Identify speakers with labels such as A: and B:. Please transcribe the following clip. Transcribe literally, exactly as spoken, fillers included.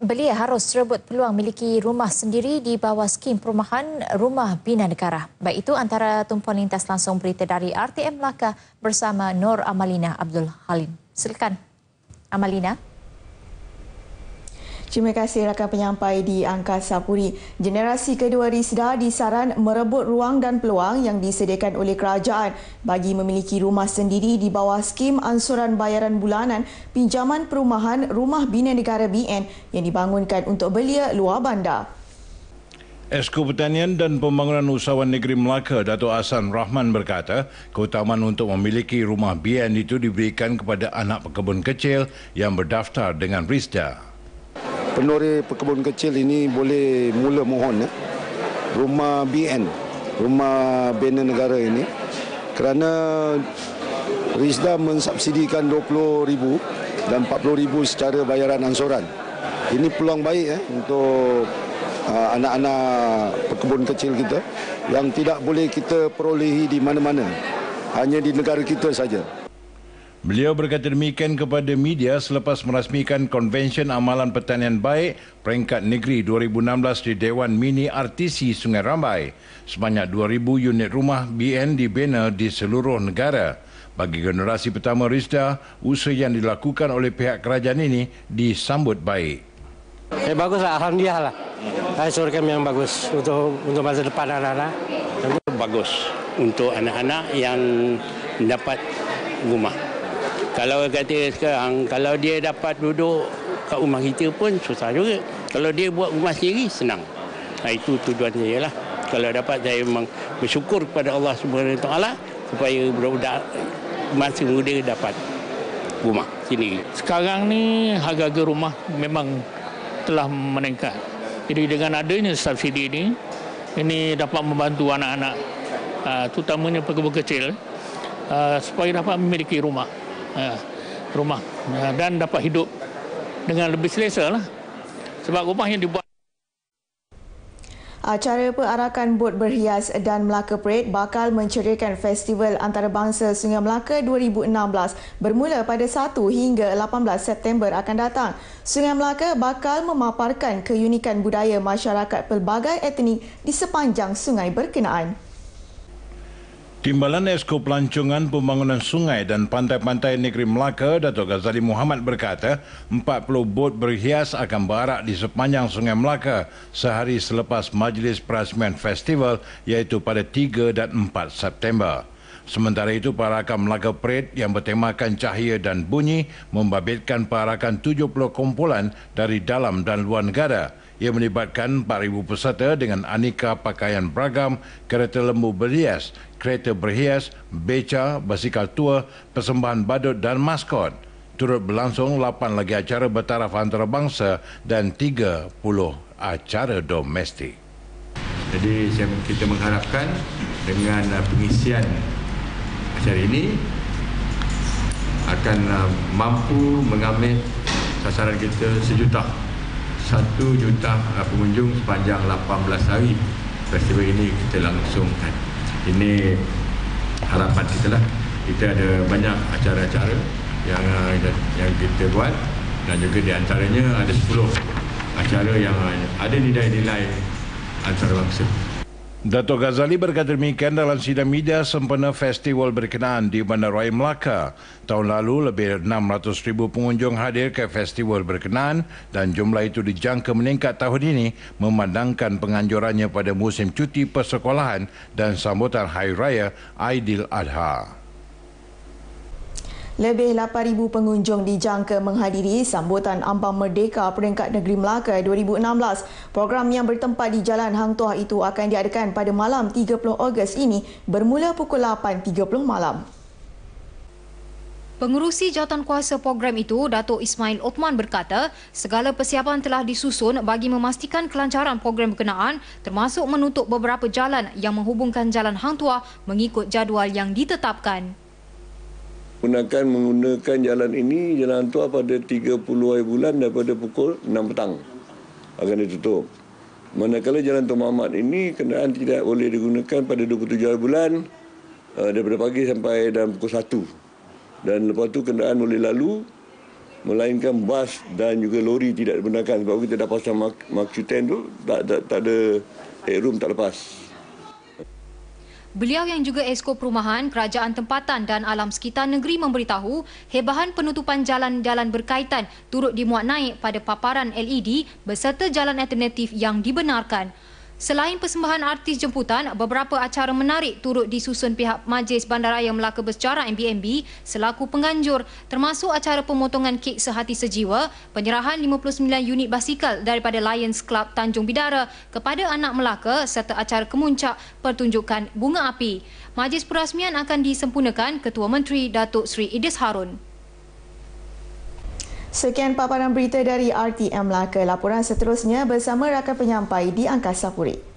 A: Belia harus rebut peluang miliki rumah sendiri di bawah skim perumahan Rumah Bina Negara. Baik itu antara tumpuan lintas langsung berita dari R T M Melaka bersama Nur Amalina Abdul Halim. Silakan, Amalina.
B: Terima kasih rakan penyampai di Angkasa Puri. Generasi kedua Risda disaran merebut ruang dan peluang yang disediakan oleh kerajaan bagi memiliki rumah sendiri di bawah skim ansuran bayaran bulanan pinjaman perumahan Rumah Bina Negara B N yang dibangunkan untuk belia luar bandar.
C: Esko Pertanian dan Pembangunan Usahawan Negeri Melaka, Dato' Ahsan Rahman berkata, keutamaan untuk memiliki rumah B N itu diberikan kepada anak pekebun kecil yang berdaftar dengan Risda.
D: Penuri pekebun kecil ini boleh mula mohon ya, rumah B N, Rumah Bina Negara ini, kerana Risda mensubsidikan dua puluh ribu dan empat puluh ribu secara bayaran ansuran. Ini peluang baik ya untuk uh, anak-anak pekebun kecil kita yang tidak boleh kita perolehi di mana-mana, hanya di negara kita saja.
C: Beliau berkata demikian kepada media selepas merasmikan Konvensyen Amalan Pertanian Baik Peringkat Negeri dua ribu enam belas di Dewan Mini R T C Sungai Rambai. Sebanyak dua ribu unit rumah B N dibina di seluruh negara. Bagi generasi pertama Risda, usaha yang dilakukan oleh pihak kerajaan ini disambut baik.
E: Eh, baguslah, alhamdulillah lah. Ansurkan yang bagus untuk untuk masa depan anak-anak.
F: Bagus untuk anak-anak yang dapat rumah. Kalau kata sekarang, kalau dia dapat duduk kat rumah kita pun susah juga. Kalau dia buat rumah sendiri, senang. Nah, itu tujuan saya lah. Kalau dapat, saya memang bersyukur kepada Allah Subhanahu Wa Taala supaya budak-budak masa muda dapat rumah sendiri.
G: Sekarang ni harga-harga rumah memang telah meningkat. Jadi dengan adanya subsidi ini, ini dapat membantu anak-anak, uh, terutamanya pekebun kecil, uh, supaya dapat memiliki rumah. Uh, rumah uh, dan dapat hidup dengan lebih selesa lah. Sebab rumah yang dibuat.
B: Acara perarakan bot berhias dan Melaka Parade bakal menceriakan Festival Antarabangsa Sungai Melaka dua ribu enam belas bermula pada satu hingga lapan belas September akan datang. Sungai Melaka bakal memaparkan keunikan budaya masyarakat pelbagai etnik di sepanjang sungai berkenaan.
C: Timbalan Esko Pelancongan Pembangunan Sungai dan Pantai-Pantai Negeri Melaka, Dato' Ghazali Muhammad berkata, empat puluh bot berhias akan berarak di sepanjang Sungai Melaka sehari selepas Majlis Perasmian Festival iaitu pada tiga dan empat September. Sementara itu, perarakan Melaka Parade yang bertemakan cahaya dan bunyi membabitkan perarakan tujuh puluh kumpulan dari dalam dan luar negara. Ia melibatkan empat ribu peserta dengan aneka pakaian beragam, kereta lembu berhias, kereta berhias, beca, basikal tua, persembahan badut dan maskot. Turut berlangsung lapan lagi acara bertaraf antarabangsa dan tiga puluh acara domestik.
H: Jadi kita mengharapkan dengan pengisian acara ini akan mampu mengambil sasaran kita sejuta. Satu juta pengunjung sepanjang lapan belas hari festival ini kita langsungkan. Ini harapan kita lah. Kita ada banyak acara-acara yang yang kita buat dan juga di antaranya ada sepuluh acara yang ada nilai-nilai antarabangsa.
C: Dato' Ghazali berkata demikian dalam sidang media sempena festival berkenaan di Bandaraya Melaka. Tahun lalu, lebih dari enam ratus ribu pengunjung hadir ke festival berkenaan dan jumlah itu dijangka meningkat tahun ini memandangkan penganjurannya pada musim cuti persekolahan dan sambutan Hari Raya Aidiladha.
B: Lebih lapan ribu pengunjung dijangka menghadiri sambutan Ambang Merdeka Peringkat Negeri Melaka dua ribu enam belas. Program yang bertempat di Jalan Hang Tuah itu akan diadakan pada malam tiga puluh Ogos ini bermula pukul lapan tiga puluh malam.
I: Pengurusi Jawatankuasa program itu, Datuk Ismail Othman berkata, segala persiapan telah disusun bagi memastikan kelancaran program berkenaan termasuk menutup beberapa jalan yang menghubungkan Jalan Hang Tuah mengikut jadual yang ditetapkan.
J: Gunakan menggunakan jalan ini, Jalan Tua pada tiga puluh hari bulan daripada pukul enam petang akan ditutup. Manakala Jalan Tuan Mahmad ini kenderaan tidak boleh digunakan pada dua puluh tujuh hari bulan uh, daripada pagi sampai dalam pukul satu. Dan lepas tu kenderaan boleh lalu melainkan bas dan juga lori tidak dibenarkan sebab kita dah pasang mark, mark ten tu tak, tak, tak ada headroom, tak lepas.
I: Beliau yang juga Esko Perumahan, Kerajaan Tempatan dan Alam Sekitar Negeri memberitahu hebahan penutupan jalan-jalan berkaitan turut dimuat naik pada paparan L E D berserta jalan alternatif yang dibenarkan. Selain persembahan artis jemputan, beberapa acara menarik turut disusun pihak Majlis Bandaraya Melaka Bersejarah M B M B selaku penganjur, termasuk acara pemotongan kek sehati sejiwa, penyerahan lima puluh sembilan unit basikal daripada Lions Club Tanjung Bidara kepada anak Melaka serta acara kemuncak pertunjukan bunga api. Majlis perasmian akan disempurnakan Ketua Menteri Datuk Seri Idris Harun.
B: Sekian paparan berita dari R T M Melaka. Laporan seterusnya bersama rakan penyampai di Angkasa Puri.